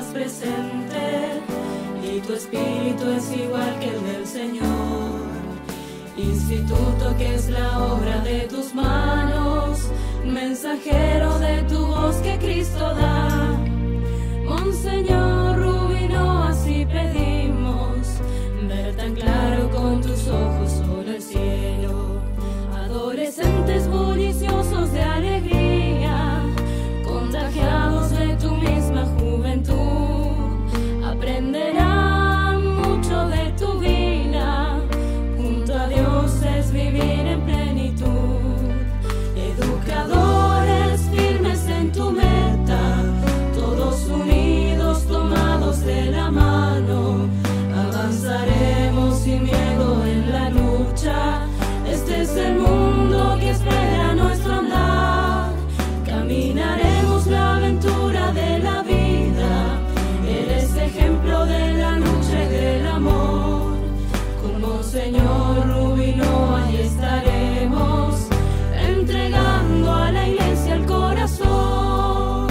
presente y tu espíritu es igual que el del Señor. Instituto que es la obra de tus manos, mensajero de tu voz que Cristo da. Monseñor Rubino, así pedimos, ver tan claro con tus ojos solo el cielo. Adolescentes bulliciosos de alegría, contagiados de tu misma juventud, aprenderán mucho de tu vida. Junto a Dios es vivir en plenitud. Educadores firmes en tu meta, todos unidos, tomados de la mano, avanzaremos sin miedo en la lucha. Este es el mundo que espera nuestro andar. Caminaremos la aventura de la vida. Eres ejemplo de la lucha y del amor. Como Señor Rubino, ahí estaremos, entregando a la iglesia el corazón.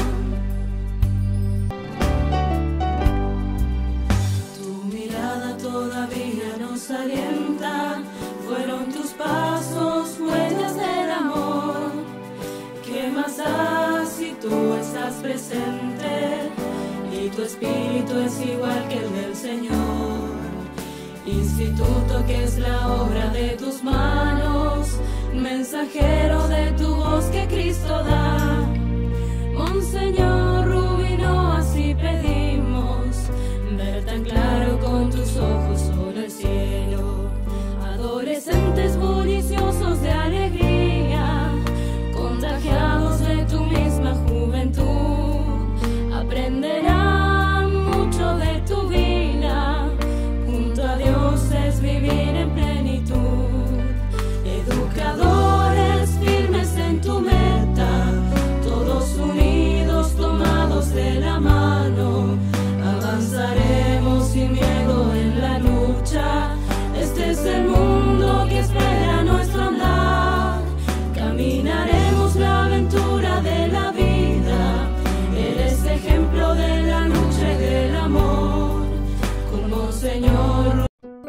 Tu mirada todavía nos alienta. Fueron tus pasos, huellas del amor. ¿Qué más da si tú estás presente y tu espíritu es igual que el del Señor? Instituto que es la obra de tus manos, mensajero de tu voz que Cristo da. Monseñor Rubino, así pedimos, ver tan claro con tus ojos solo el cielo. Adolescentes bulliciosos de alegría, contagiados de tu misma juventud, aprenderán mucho de tu vida. Junto a Dios es vivir en plenitud. Educadores firmes en tu meta, todos unidos, tomados de la mano, avanzaremos sin miedo en la lucha. Este es el mundo que espera nuestro andar. Caminaremos la aventura de la vida. Eres ejemplo de la lucha y del amor. Como Señor.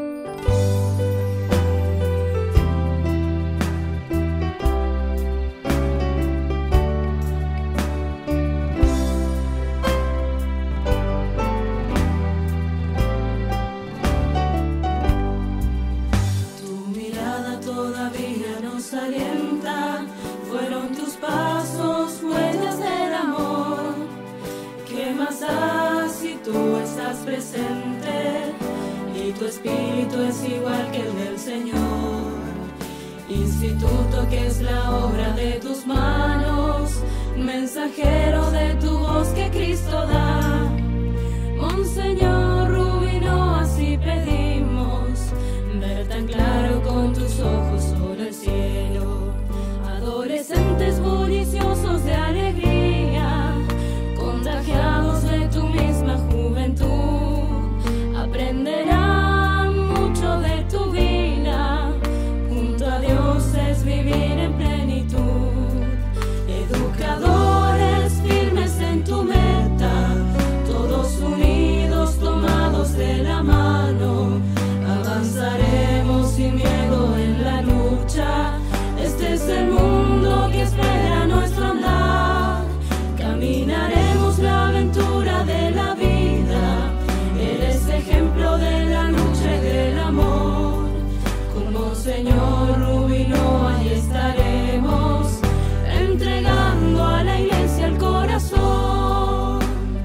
Alienta, fueron tus pasos, huellas del amor. ¿Qué más da si tú estás presente y tu espíritu es igual que el del Señor? Instituto que es la obra de tus manos, mensajero de tu voz que Cristo da. Monseñor Rubino, así pedimos, ver tan claro con tus ojos solo el cielo. Adolescentes bulliciosos de alegría, contagiados de tu misma juventud, aprenderán mucho de tu vida. Junto a Dios es vivir en plenitud. Educadores firmes en tu meta, todos unidos, tomados de la mano, avanzaremos sin miedo en la lucha. Este es el mundo que espera nuestro andar. Caminaremos la aventura de la vida. Eres ejemplo de la lucha y del amor. Como Señor Rubino, ahí estaremos, entregando a la iglesia el corazón.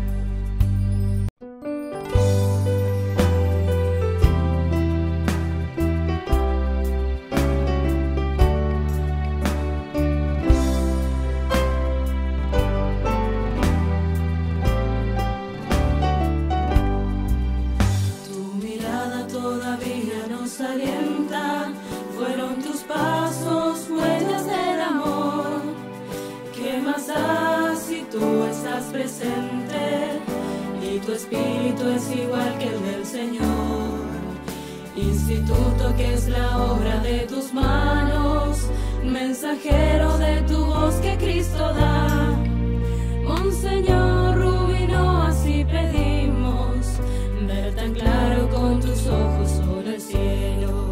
Todavía nos alienta, fueron tus pasos, huellas del amor. ¿Qué más da si tú estás presente y tu espíritu es igual que el del Señor? Instituto que es la obra de tus manos, mensajero de tu voz que Cristo da. Monseñor Rubino, así pedimos. claro con tus ojos solo el cielo.